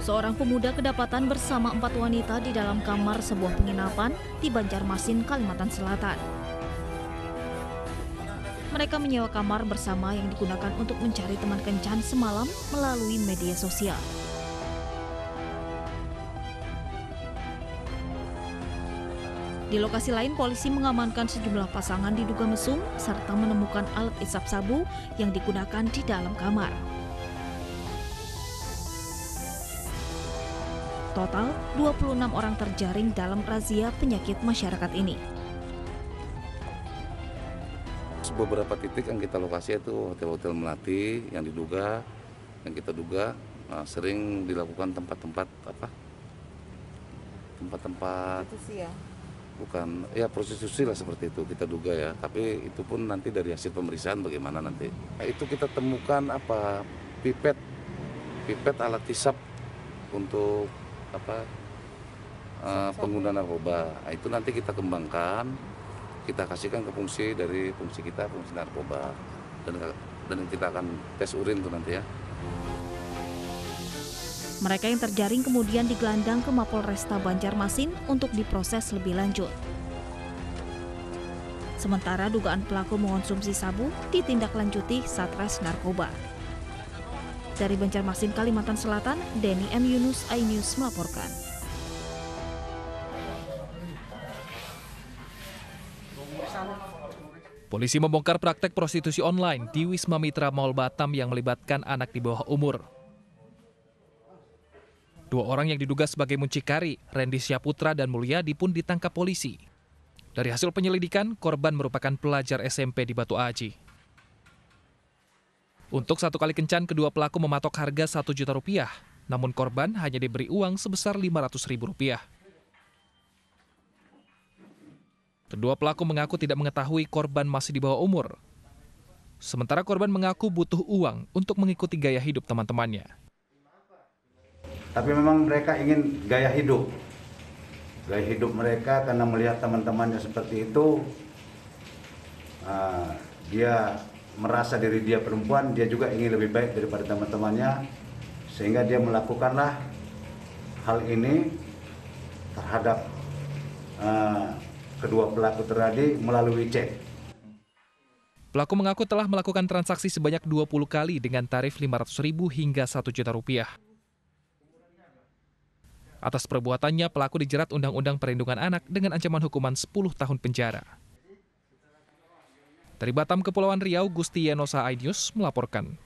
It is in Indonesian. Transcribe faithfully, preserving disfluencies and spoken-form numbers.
Seorang pemuda kedapatan bersama empat wanita di dalam kamar sebuah penginapan di Banjarmasin, Kalimantan Selatan. Mereka menyewa kamar bersama yang digunakan untuk mencari teman kencan semalam melalui media sosial. Di lokasi lain, polisi mengamankan sejumlah pasangan diduga mesum serta menemukan alat isap sabu yang digunakan di dalam kamar. Total, dua puluh enam orang terjaring dalam razia penyakit masyarakat ini. Beberapa titik yang kita lokasi itu hotel-hotel melati yang diduga, yang kita duga uh, sering dilakukan tempat-tempat apa? Tempat-tempat ya? Bukan, ya prostitusi lah seperti itu kita duga ya. Tapi itu pun nanti dari hasil pemeriksaan bagaimana nanti. Nah, itu kita temukan apa? Pipet, pipet alat hisap untuk apa? Uh, pengguna narkoba. Nah, itu nanti kita kembangkan. Kita kasihkan ke fungsi dari fungsi kita, fungsi narkoba, dan dan kita akan tes urin tuh nanti ya. Mereka yang terjaring kemudian digelandang ke Mapolresta Banjarmasin untuk diproses lebih lanjut. Sementara dugaan pelaku mengonsumsi sabu ditindaklanjuti Satres Narkoba. Dari Banjarmasin, Kalimantan Selatan, Denny M. Yunus, iNews melaporkan. Polisi membongkar praktek prostitusi online di Wisma Mitra Mall Batam yang melibatkan anak di bawah umur. Dua orang yang diduga sebagai muncikari, Randy Syaputra dan Mulyadi pun ditangkap polisi. Dari hasil penyelidikan, korban merupakan pelajar S M P di Batu Aji. Untuk satu kali kencan, kedua pelaku mematok harga satu juta rupiah, namun korban hanya diberi uang sebesar lima ratus ribu rupiah. Kedua pelaku mengaku tidak mengetahui korban masih di bawah umur. Sementara korban mengaku butuh uang untuk mengikuti gaya hidup teman-temannya. Tapi memang mereka ingin gaya hidup. Gaya hidup mereka karena melihat teman-temannya seperti itu, uh, dia merasa diri dia perempuan, dia juga ingin lebih baik daripada teman-temannya, sehingga dia melakukanlah hal ini terhadap uh, kedua pelaku tadi melalui chat. Pelaku mengaku telah melakukan transaksi sebanyak dua puluh kali dengan tarif lima ratus ribu hingga satu juta rupiah. Atas perbuatannya, pelaku dijerat Undang-Undang Perlindungan Anak dengan ancaman hukuman sepuluh tahun penjara. Dari Batam, Kepulauan Riau, Gusti Yenosa, iNews melaporkan.